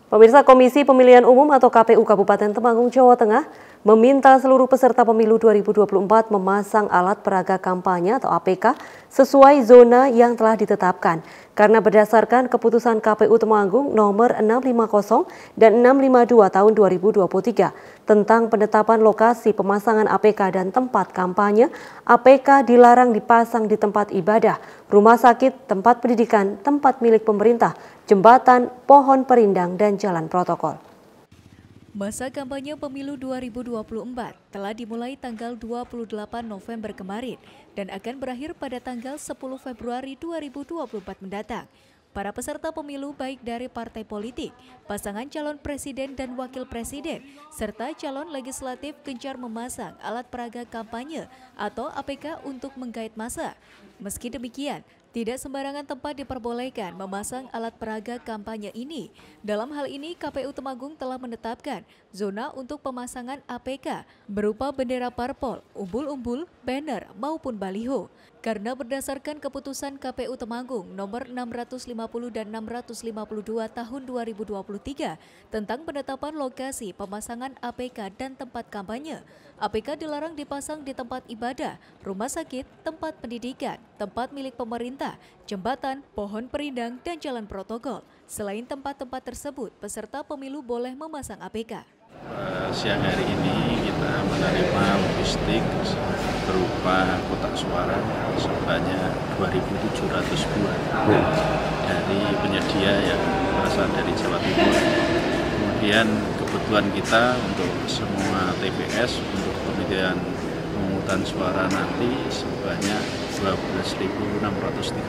Pemirsa, Komisi Pemilihan Umum atau KPU Kabupaten Temanggung, Jawa Tengah meminta seluruh peserta pemilu 2024 memasang alat peraga kampanye atau APK sesuai zona yang telah ditetapkan. Karena berdasarkan keputusan KPU Temanggung nomor 650 dan 652 tahun 2023 tentang penetapan lokasi pemasangan APK dan tempat kampanye, APK dilarang dipasang di tempat ibadah, rumah sakit, tempat pendidikan, tempat milik pemerintah, jembatan, pohon perindang, dan jalan protokol. Masa kampanye pemilu 2024 telah dimulai tanggal 28 November kemarin dan akan berakhir pada tanggal 10 Februari 2024 mendatang. Para peserta pemilu baik dari partai politik, pasangan calon presiden dan wakil presiden, serta calon legislatif gencar memasang alat peraga kampanye atau APK untuk menggait massa. Meski demikian, tidak sembarangan tempat diperbolehkan memasang alat peraga kampanye ini. Dalam hal ini, KPU Temanggung telah menetapkan zona untuk pemasangan APK berupa bendera parpol, umbul-umbul, banner, maupun baliho. Karena berdasarkan keputusan KPU Temanggung nomor 650 dan 652 tahun 2023 tentang penetapan lokasi pemasangan APK dan tempat kampanye, APK dilarang dipasang di tempat ibadah, rumah sakit, tempat pendidikan, tempat milik pemerintah, jembatan, pohon perindang, dan jalan protokol. Selain tempat-tempat tersebut, peserta pemilu boleh memasang APK. Siang hari ini kita menerima logistik berupa kotak suara sebanyak 2.700 buah dari penyedia yang berasal dari Jawa Timur. Kemudian kebutuhan kita untuk semua TPS untuk pemilihan pemungutan suara nanti sebanyak 12.630.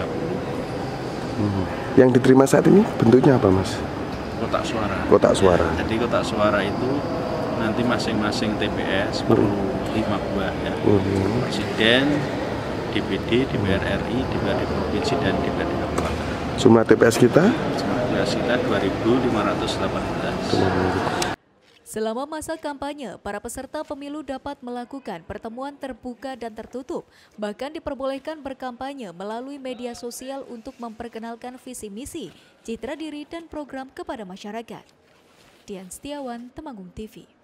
Yang diterima saat ini bentuknya apa, Mas? Kotak suara. Kotak suara. Jadi kotak suara itu nanti masing-masing TPS perlu 5 buah ya. Presiden, DPD, DPR RI, DPRD Provinsi, dan DPRD Kabupaten. Jumlah TPS kita? Jumlah TPS kita 2.518. Selama masa kampanye, para peserta pemilu dapat melakukan pertemuan terbuka dan tertutup, bahkan diperbolehkan berkampanye melalui media sosial untuk memperkenalkan visi misi, citra diri, dan program kepada masyarakat. Dian Setiawan, Temanggung TV.